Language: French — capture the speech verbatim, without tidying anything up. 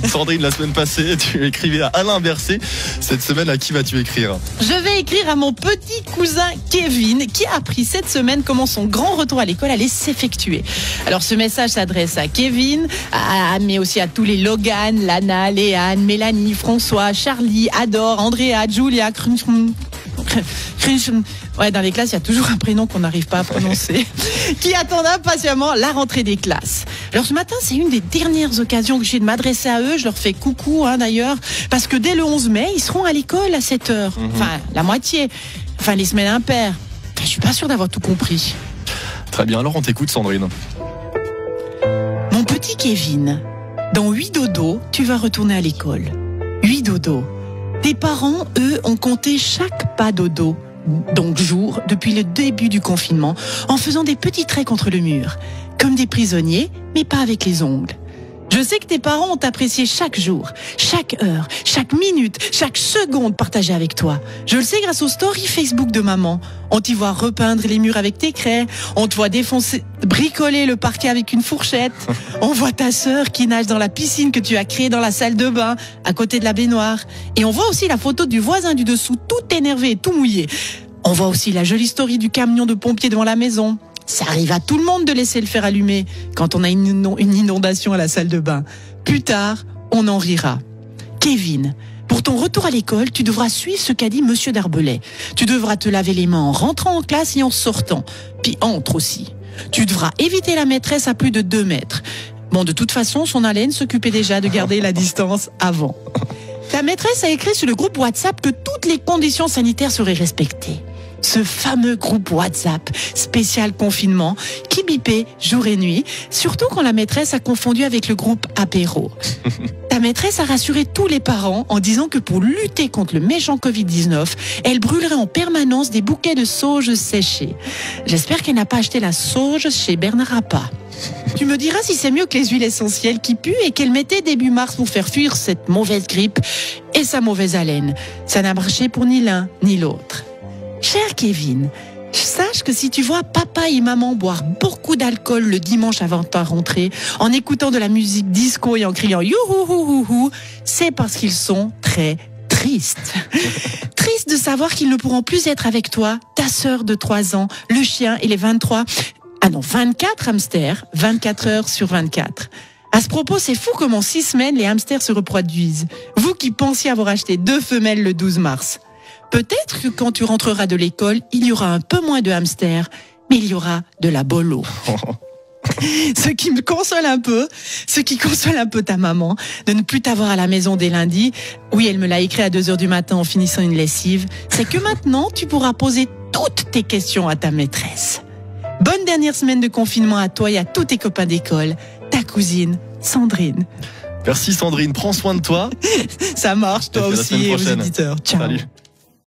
Sandrine, la semaine passée, tu écrivais à Alain Berset. Cette semaine, à qui vas-tu écrire? Je vais écrire à mon petit cousin Kevin, qui a appris cette semaine comment son grand retour à l'école allait s'effectuer. Alors ce message s'adresse à Kevin, à, mais aussi à tous les Logan, Lana, Léane, Mélanie, François, Charlie, Adore, Andrea, Julia, ouais, dans les classes, il y a toujours un prénom qu'on n'arrive pas à prononcer, qui attendent impatiemment la rentrée des classes. Alors ce matin, c'est une des dernières occasions que j'ai de m'adresser à eux. Je leur fais coucou, hein, d'ailleurs, parce que dès le onze mai, ils seront à l'école à sept heures. Mmh. Enfin, la moitié. Enfin, les semaines impaires. Enfin, je suis pas sûre d'avoir tout compris. Très bien, alors on t'écoute, Sandrine. Mon petit Kevin, dans huit dodo, tu vas retourner à l'école. huit dodo. Tes parents, eux, ont compté chaque pas dodo, donc jour, depuis le début du confinement, en faisant des petits traits contre le mur, comme des prisonniers, mais pas avec les ongles. Je sais que tes parents ont apprécié chaque jour, chaque heure, chaque minute, chaque seconde partagée avec toi. Je le sais grâce aux stories Facebook de maman. On t'y voit repeindre les murs avec tes craies, on te voit défoncer, bricoler le parquet avec une fourchette, on voit ta sœur qui nage dans la piscine que tu as créée dans la salle de bain, à côté de la baignoire. Et on voit aussi la photo du voisin du dessous, tout énervé et tout mouillé. On voit aussi la jolie story du camion de pompiers devant la maison. Ça arrive à tout le monde de laisser le fer allumer quand on a une inondation à la salle de bain. Plus tard, on en rira. Kevin, pour ton retour à l'école, tu devras suivre ce qu'a dit Monsieur Darbelay. Tu devras te laver les mains en rentrant en classe et en sortant. Puis entre aussi. Tu devras éviter la maîtresse à plus de deux mètres. Bon, de toute façon, son haleine s'occupait déjà de garder la distance avant. Ta maîtresse a écrit sur le groupe WhatsApp que toutes les conditions sanitaires seraient respectées. Ce fameux groupe WhatsApp spécial confinement qui bipait jour et nuit, surtout quand la maîtresse a confondu avec le groupe apéro. Ta maîtresse a rassuré tous les parents en disant que pour lutter contre le méchant covid dix-neuf, elle brûlerait en permanence des bouquets de sauge séchés. J'espère qu'elle n'a pas acheté la sauge chez Bernard Rappa. Tu me diras si c'est mieux que les huiles essentielles qui puent et qu'elle mettait début mars pour faire fuir cette mauvaise grippe et sa mauvaise haleine. Ça n'a marché pour ni l'un ni l'autre. Cher Kevin, sache que si tu vois papa et maman boire beaucoup d'alcool le dimanche avant ta rentrée, en écoutant de la musique disco et en criant youhouhouhou, c'est parce qu'ils sont très tristes. Tristes de savoir qu'ils ne pourront plus être avec toi, ta sœur de trois ans, le chien et les vingt-trois, ah non, vingt-quatre hamsters, vingt-quatre heures sur vingt-quatre. À ce propos, c'est fou comment en six semaines, les hamsters se reproduisent. Vous qui pensiez avoir acheté deux femelles le douze mars. Peut-être que quand tu rentreras de l'école, il y aura un peu moins de hamsters, mais il y aura de la bolo. Ce qui me console un peu, ce qui console un peu ta maman, de ne plus t'avoir à la maison dès lundi. Oui, elle me l'a écrit à deux heures du matin en finissant une lessive. C'est que maintenant, tu pourras poser toutes tes questions à ta maîtresse. Bonne dernière semaine de confinement à toi et à tous tes copains d'école. Ta cousine, Sandrine. Merci Sandrine, prends soin de toi. Ça marche, toi aussi, et aux auditeurs. Ciao. Salut.